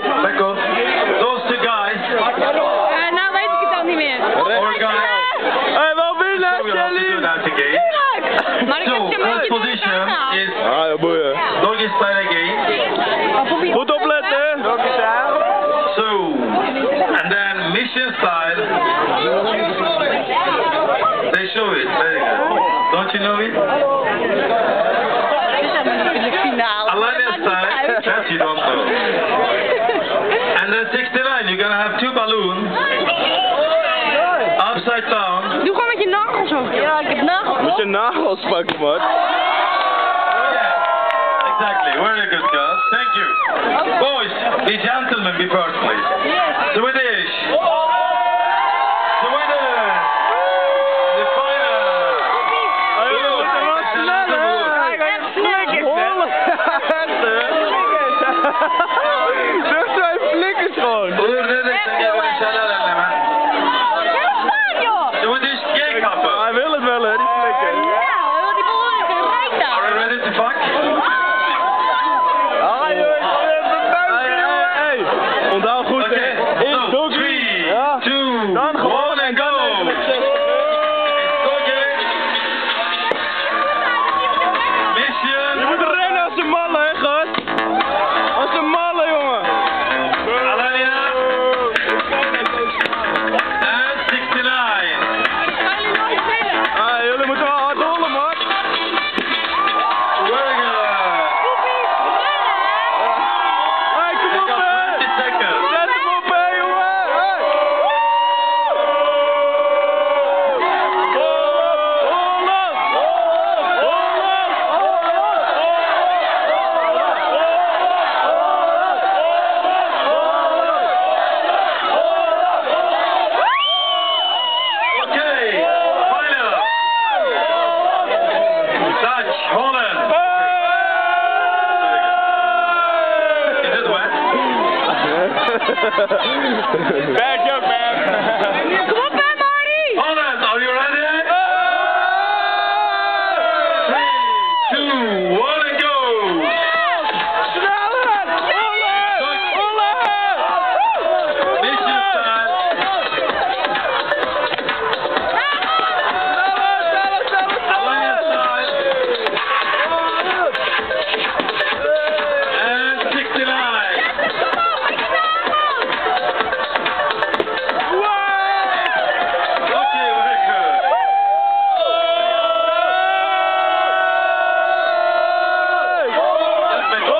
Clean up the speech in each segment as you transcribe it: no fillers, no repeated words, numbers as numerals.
Pekko, those two guys. Nou weet ik het al niet meer. Or guys. Hey, wel winnen, So we have to do that again. Maar ik So, heb je een first beetje position is Ah, ja, boeien. doggy style again. Goed opletten. So, and then mission style. They show it. Very good. Don't you know it? Alania style. That you don't know. And then 69. You're gonna have two balloons. Upside down. Doe gewoon met je nagels zo. Ja, ik heb nagels. Moet je nagels pakken, man. Exactly. Very good, girls. Thank you. Boys, the gentlemen be first, please. Swedish. Sweden. The final. Zeg twee flikkers gewoon. Swedish gay couple. Hij wil het wel, hè, die flikker. Are you ready to fuck? Ah, jongens, hey, onthoud goed, hè. Okay. In So, doggy. 3, Ja. 2, Dan gewoon 1 and go. Mission. Je moet rennen als een malle, hè, gast. Als een malle, jongen. Alania. And 69. Ah, jullie moeten wel hard rollen, man. Very good. Hey, kom They op, got hè. 20 seconds. Zet hem op, hè, jongen. Hey. Okay. Final. Dutch, Holland. Is it wet? Bad joke, man. Kom op, hè, Marty! Holland, are you ready? 3, 2, 1 and go. Mission style. Alania style. And 69. Okay, very good. Just make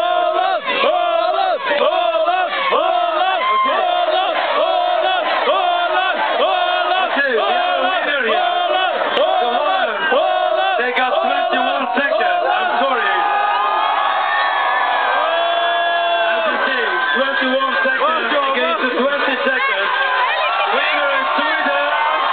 Okay, we have a winner here. The Holland. They got 21 seconds. I'm sorry. As you see, 21 seconds against the 20 seconds. Winner is Sweden.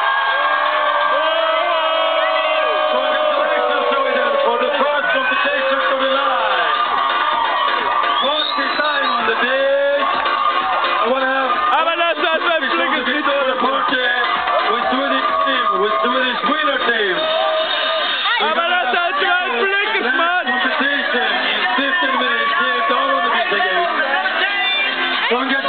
Congratulations, Sweden, for the first competition for the night. What's the time on the beach? I want to have Flikkers niet door de party with Swedish team, with Swedish winner team. Maar dat zijn twee flikkers, man. Competition in 15 minutes here down on the beach again.